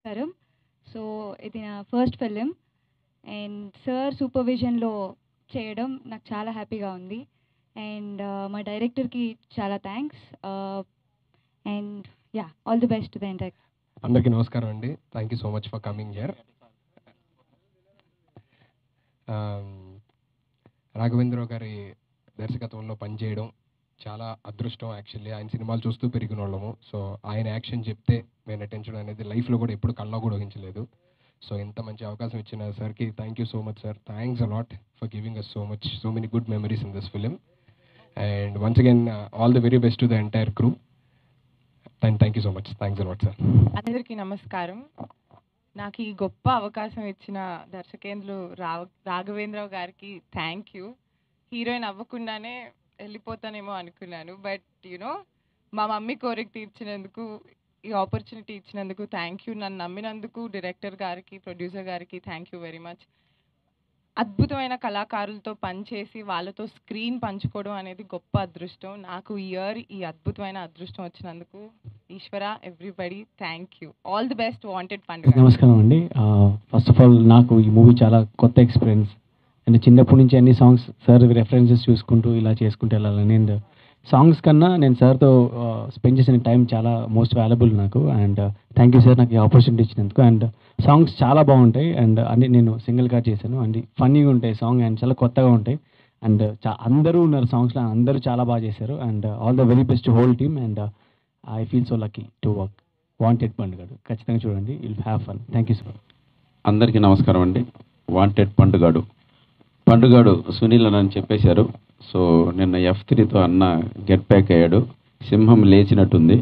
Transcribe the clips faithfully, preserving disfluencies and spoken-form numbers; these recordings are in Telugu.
నమస్కారం. సో ఇది నా ఫస్ట్ ఫిలిం అండ్ సార్ సూపర్విజన్లో చేయడం నాకు చాలా హ్యాపీగా ఉంది. అండ్ మా డైరెక్టర్కి చాలా thanks. And yeah, all the best to the entire. అందరికీ నమస్కారం అండి. Thank you so much for coming here. Raghavendra Rao గారి దర్శకత్వంలో పనిచేయడం చాలా అదృష్టం. యాక్చువల్లీ ఆయన సినిమాలు చూస్తూ పెరిగిన వాళ్ళము. సో ఆయన యాక్షన్ చెప్తే మేము నటించడం అనేది లైఫ్లో కూడా ఎప్పుడు కళ్ళలో కూడా ఊహించలేదు. సో ఇంత మంచి అవకాశం ఇచ్చిన సార్కి thank you so much sir. Thanks a lot for giving us so much so many good memories in this film. And once again all the very best to the entire crew. And thank you so much. Thanks a lot sir. అందరికీ నమస్కారం. నాకు ఈ గొప్ప అవకాశం ఇచ్చిన దర్శకేంద్రులు రావ రాఘవేంద్రరావు గారికి థ్యాంక్ యూ. హీరోయిన్ అవ్వకుండానే వెళ్ళిపోతానేమో అనుకున్నాను, బట్ యూనో మా మమ్మీ కోరిక తీర్చినందుకు, ఈ ఆపర్చునిటీ ఇచ్చినందుకు థ్యాంక్ యూ. నన్ను నమ్మినందుకు డైరెక్టర్ గారికి, ప్రొడ్యూసర్ గారికి థ్యాంక్ యూ వెరీ మచ్. అద్భుతమైన కళాకారులతో పనిచేసి వాళ్ళతో స్క్రీన్ పంచుకోవడం అనేది గొప్ప అదృష్టం. నాకు ఈ ఇయర్ ఈ అద్భుతమైన అదృష్టం వచ్చినందుకు Eshwara, everybody thank you. All the best. Wanted Panduga. నమస్కారం అండి. ఫస్ట్ ఆఫ్ ఆల్ నాకు ఈ మూవీ చాలా కొత్త ఎక్స్పీరియన్స్. అండ్ చిన్నప్పటి నుంచి అన్ని సాంగ్స్ సార్ రెఫరెన్సెస్ చూసుకుంటూ ఇలా చేసుకుంటూ వెళ్ళాలని, అండ్ సాంగ్స్ కన్నా నేను సార్తో స్పెండ్ చేసిన టైం చాలా మోస్ట్ వాల్యుబుల్ నాకు. అండ్ థ్యాంక్ యూ సార్ నాకు ఈ ఆపర్చునిటీ ఇచ్చినందుకు. అండ్ సాంగ్స్ చాలా బాగుంటాయి అండ్ అన్ని నేను సింగిల్గా చేశాను. అండ్ ఫన్నీగా ఉంటాయి సాంగ్ అండ్ చాలా కొత్తగా ఉంటాయి. అండ్ చా అందరూ ఉన్నారు సాంగ్స్లో, అందరూ చాలా బాగా చేశారు. And all the very best whole team. And I feel so lucky to work. Wanted Panduga ఖచ్చితంగా చూడండి, will have fun. Thank you sir. అందరికీ నమస్కారం అండి. వాంటెడ్ పండుగాడు పండుగాడు సునీల్ అని చెప్పేశారు. సో నిన్న ఎఫ్ త్రీతో అన్న గెట్ ప్యాక్ అయ్యాడు. సింహం లేచినట్టుంది.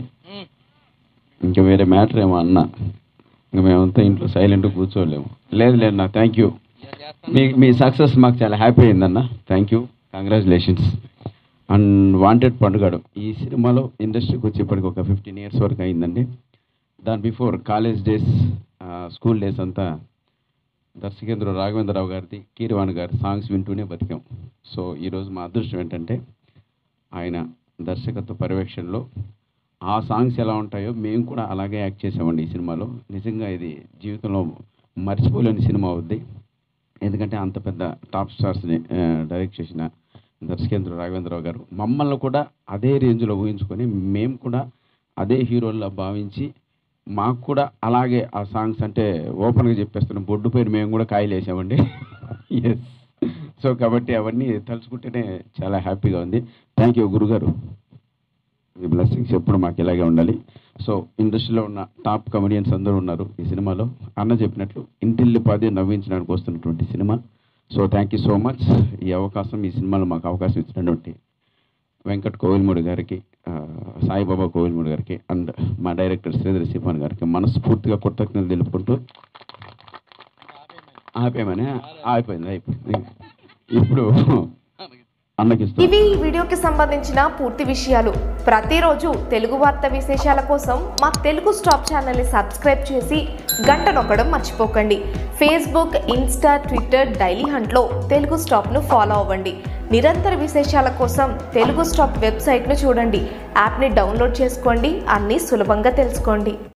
ఇంకా వేరే మ్యాటర్ ఏమో అన్న. ఇంకా మేమంతా ఇంట్లో సైలెంట్గా కూర్చోలేము. లేదు లేదు నా థ్యాంక్ యూ. మీ మీ సక్సెస్ మాకు చాలా హ్యాపీ అయిందన్న. Thank you, congratulations. And wanted Pandugadu ఈ సినిమాలో ఇండస్ట్రీకి వచ్చేప్పటికి ఒక ఫిఫ్టీన్ ఇయర్స్ వరకు అయిందండి. దాని before college days, school days అంతా దర్శకేంద్రుడు రాఘవేంద్రరావు గారిది, కీరవాణి గారి సాంగ్స్ వింటూనే బతికాం. సో ఈరోజు మా అదృష్టం ఏంటంటే ఆయన దర్శకత్వ పర్యవేక్షణలో ఆ సాంగ్స్ ఎలా ఉంటాయో మేము కూడా అలాగే యాక్ట్ చేసామండి ఈ సినిమాలో. నిజంగా ఇది జీవితంలో మర్చిపోలేని సినిమా అవుద్ది. ఎందుకంటే అంత పెద్ద టాప్ స్టార్స్ని డైరెక్ట్ చేసిన దర్శకేంద్రుడు రాఘవేంద్రరావు గారు మమ్మల్ని కూడా అదే రేంజ్లో ఊహించుకొని మేము కూడా అదే హీరోల్లో భావించి మాకు కూడా అలాగే ఆ సాంగ్స్ అంటే ఓపెన్గా చెప్పేస్తున్నాం, బొడ్డు పైన మేము కూడా కాయలు వేసామండి. ఎస్. సో కాబట్టి అవన్నీ తలుచుకుంటేనే చాలా హ్యాపీగా ఉంది. థ్యాంక్ యూ గురుగారు. మీ బ్లెస్సింగ్స్ ఎప్పుడు మాకు ఇలాగే ఉండాలి. సో ఇండస్ట్రీలో ఉన్న టాప్ కమెడియన్స్ అందరూ ఉన్నారు ఈ సినిమాలో. అన్న చెప్పినట్లు ఇంటిల్లి పాది నవ్వించడానికి వస్తున్నటువంటి సినిమా. So thank you so much. ఈ అవకాశం, ఈ సినిమాలో మాకు అవకాశం ఇచ్చినటువంటి వెంకట్ కోవిల్మూడి గారికి, సాయిబాబా కోవిల్మూడి గారికి అండ్ మా డైరెక్టర్ శ్రీధర్ సిఫాన్ గారికి మనస్ఫూర్తిగా కృతజ్ఞతలు తెలుపుకుంటూ ఆపేమని ఆగిపోయింది అయిపోయింది ఇప్పుడు అన్నకిస్తాను. ఇవి ఈ వీడియోకి సంబంధించిన పూర్తి విషయాలు. ప్రతిరోజు తెలుగు వార్త విశేషాల కోసం మా తెలుగు స్టాప్ ఛానల్ని సబ్స్క్రైబ్ చేసి గంట నొక్కడం మర్చిపోకండి. ఫేస్బుక్, ఇన్స్టా, ట్విట్టర్, డైలీ హంట్లో తెలుగు స్టాప్ను ఫాలో అవ్వండి. నిరంతర విశేషాల కోసం తెలుగు స్టాప్ వెబ్సైట్ను చూడండి. యాప్ని డౌన్లోడ్ చేసుకోండి, అన్నీ సులభంగా తెలుసుకోండి.